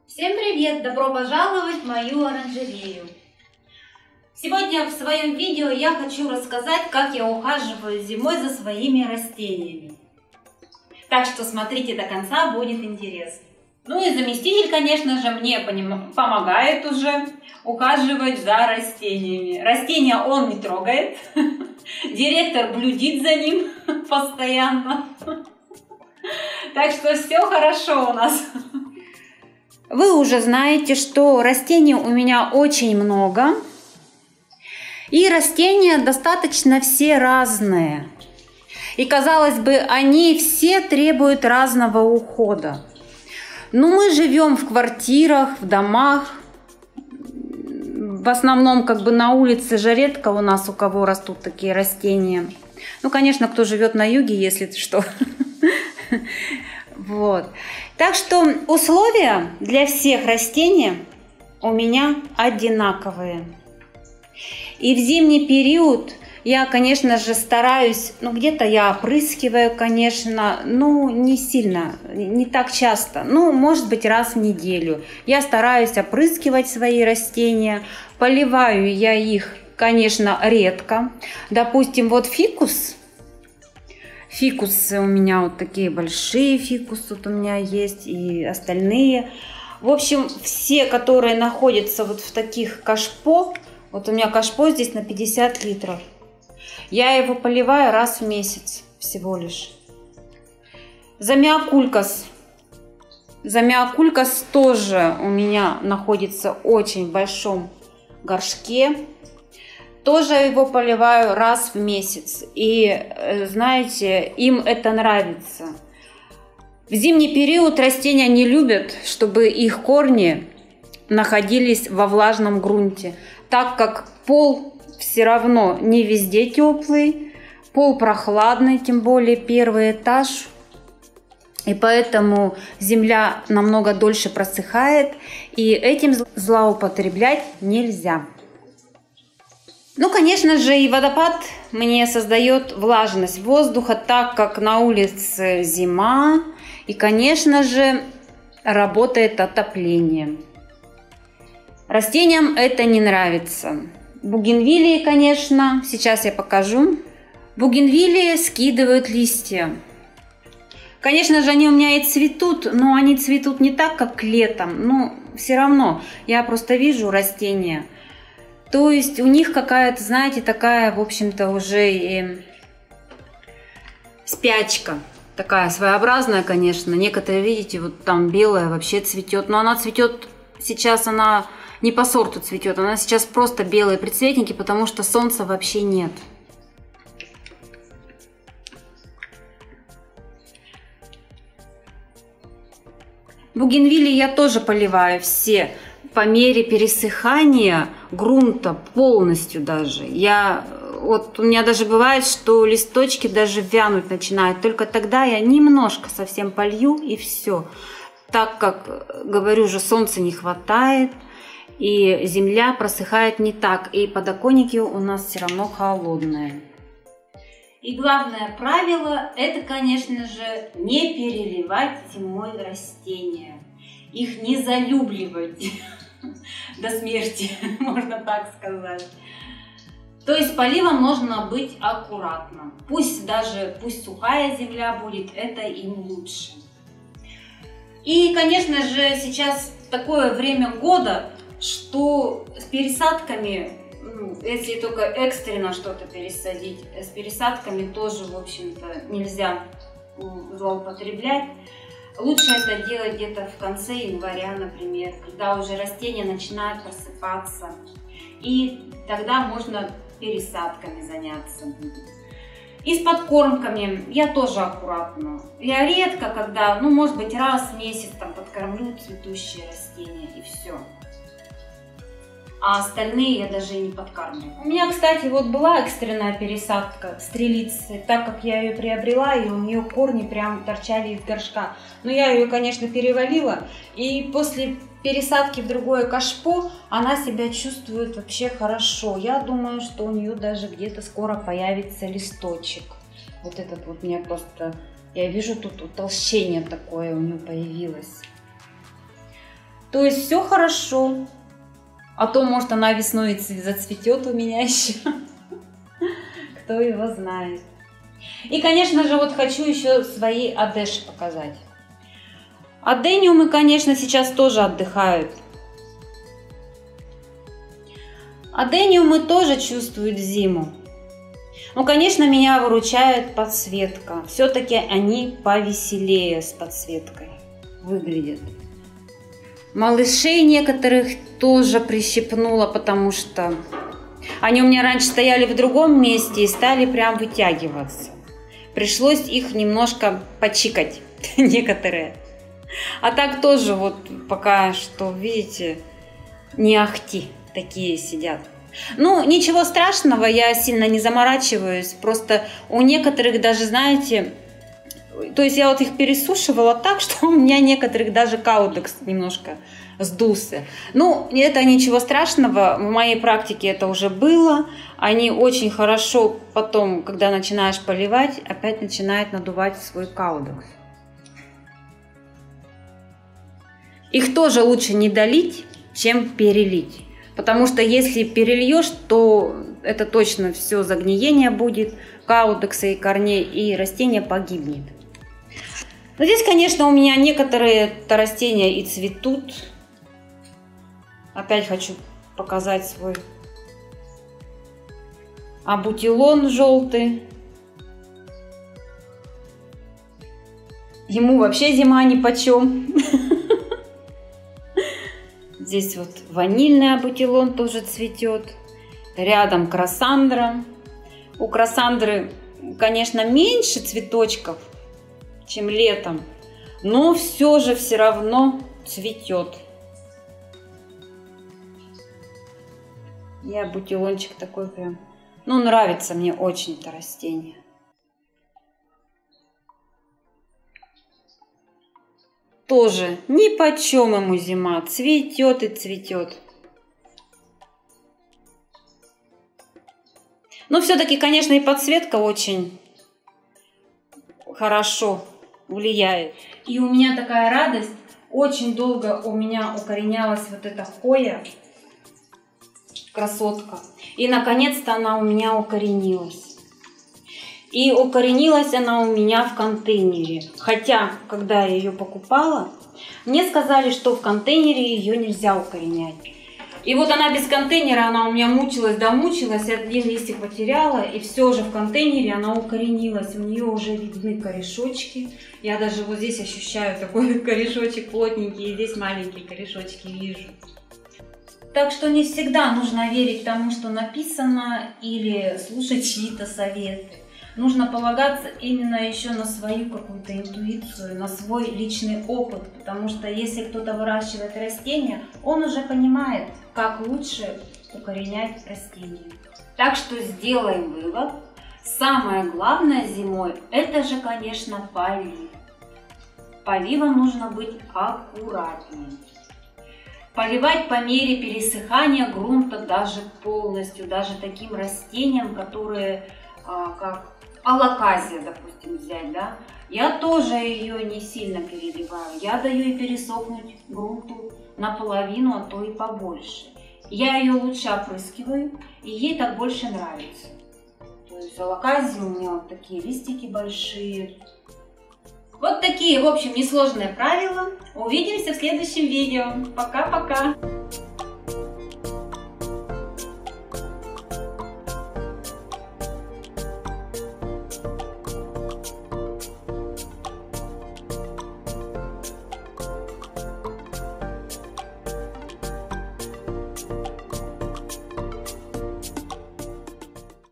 Всем привет! Добро пожаловать в мою оранжерею! Сегодня в своем видео я хочу рассказать, как я ухаживаю зимой за своими растениями. Так что смотрите до конца, будет интересно. Ну и заместитель, конечно же, мне помогает уже ухаживать за растениями. Растения он не трогает, директор блюдит за ним постоянно. Так что все хорошо у нас. Вы уже знаете, что растений у меня очень много. И растения достаточно все разные. И, казалось бы, они все требуют разного ухода. Но мы живем в квартирах, в домах. В основном на улице же редко у нас у кого растут такие растения. Ну, конечно, кто живет на юге, если что. Вот. Так что условия для всех растений у меня одинаковые. И в зимний период я, конечно же, стараюсь, где-то я опрыскиваю, конечно, не сильно, не так часто, может быть, раз в неделю. Я стараюсь опрыскивать свои растения, поливаю я их, конечно, редко. Допустим, вот фикусы у меня вот такие большие фикусы вот у меня есть и остальные. В общем, все, которые находятся вот в таких кашпо, вот у меня кашпо здесь на 50 литров. Я его поливаю раз в месяц всего лишь. Замиокулькас тоже у меня находится в очень большом горшке. Тоже его поливаю раз в месяц. И знаете, им это нравится. В зимний период растения не любят, чтобы их корни находились во влажном грунте, так как пол все равно не везде теплый, пол прохладный, тем более первый этаж. И поэтому земля намного дольше просыхает, и этим злоупотреблять нельзя. Конечно же, и водопад мне создает влажность воздуха, так как на улице зима, и, конечно же, работает отопление. Растениям это не нравится. Бугенвиллии, конечно, сейчас я покажу. Бугенвиллии скидывают листья. Конечно же, они у меня и цветут, но они цветут не так, как летом. Но все равно я просто вижу растения. То есть у них какая-то, знаете, такая, в общем-то, уже и спячка. Такая своеобразная, конечно. Некоторые, видите, вот там белая вообще цветет. Но она цветет, сейчас она не по сорту цветет. Она сейчас просто белые предцветники, потому что солнца вообще нет. Бугенвиллии я тоже поливаю все по мере пересыхания грунта, полностью даже. У меня даже бывает, что листочки даже вянуть начинают. Только тогда я немножко совсем полью и все. Так как, говорю же, солнца не хватает, и земля просыхает не так. И подоконники у нас все равно холодные. И главное правило, это, конечно же, не переливать зимой растения. Их не залюбливать до смерти, можно так сказать. То есть поливом нужно быть аккуратным. Пусть сухая земля будет, это им лучше. И, конечно же, сейчас такое время года, что с пересадками, если только экстренно что-то пересадить, с пересадками тоже, в общем-то, нельзя злоупотреблять. Лучше это делать где-то в конце января, например, когда уже растения начинают просыпаться. И тогда можно пересадками заняться будет. И с подкормками я тоже аккуратно. Я редко, когда, может быть, раз в месяц подкормлю цветущие растения и все. А остальные я даже и не подкармливаю. У меня, кстати, была экстренная пересадка стрелицы, так как я ее приобрела, и у нее корни прям торчали из горшка. Но я ее, конечно, перевалила, и после пересадки в другое кашпо она себя чувствует вообще хорошо. Я думаю, что у нее даже где-то скоро появится листочек. Вот этот вот мне просто, я вижу тут утолщение такое у нее появилось. То есть все хорошо. А то, может, она весной зацветет у меня еще. Кто его знает. И, конечно же, вот хочу еще свои адеши показать. Адениумы, конечно, сейчас тоже отдыхают. Адениумы тоже чувствуют зиму. Ну, конечно, меня выручает подсветка. Все-таки они повеселее с подсветкой выглядят. Малышей некоторых тоже прищипнула, потому что они у меня раньше стояли в другом месте и стали прям вытягиваться. Пришлось их немножко почикать, некоторые. А так тоже вот пока что, видите, не ахти такие сидят. Ну, ничего страшного, я сильно не заморачиваюсь. Просто у некоторых даже, знаете, то есть я вот их пересушивала так, что у меня некоторых даже каудекс немножко сдулся. Ну, это ничего страшного, в моей практике это уже было. Они очень хорошо потом, когда начинаешь поливать, опять начинают надувать свой каудекс. Их тоже лучше не долить, чем перелить. Потому что если перельешь, то это точно все загниение будет каудекса и корней, и растение погибнет. Но здесь, конечно, у меня некоторые растения и цветут. Опять хочу показать свой абутилон желтый. Ему вообще зима нипочем. Здесь вот ванильный абутилон тоже цветет. Рядом красандра. У красандры, конечно, меньше цветочков, чем летом, но все равно цветет. И абутилончик такой прям, ну, нравится мне очень это растение. Тоже нипочем ему зима, цветет и цветет. Но все-таки, конечно, и подсветка очень хорошо влияет. И у меня такая радость, очень долго у меня укоренялась вот эта хоя, красотка. И наконец-то она у меня укоренилась. И укоренилась она у меня в контейнере. Хотя, когда я ее покупала, мне сказали, что в контейнере ее нельзя укоренять. И вот она без контейнера, она у меня мучилась, домучилась, один листик потеряла, и все же в контейнере она укоренилась. У нее уже видны корешочки. Я даже вот здесь ощущаю такой корешочек плотненький, и здесь маленькие корешочки вижу. Так что не всегда нужно верить тому, что написано, или слушать чьи-то советы. Нужно полагаться именно еще на свою какую-то интуицию, на свой личный опыт, потому что если кто-то выращивает растения, он уже понимает, как лучше укоренять растения. Так что сделаем вывод. Самое главное зимой – это же, конечно, полив. Поливом нужно быть аккуратнее. Поливать по мере пересыхания грунта даже полностью, даже таким растениям, которые как алоказия, допустим, взять, да, я тоже ее не сильно переливаю, я даю ей пересохнуть грунту наполовину, а то и побольше. Я ее лучше опрыскиваю, и ей так больше нравится. То есть алоказии у меня вот такие листики большие. Вот такие, в общем, несложные правила. Увидимся в следующем видео. Пока-пока!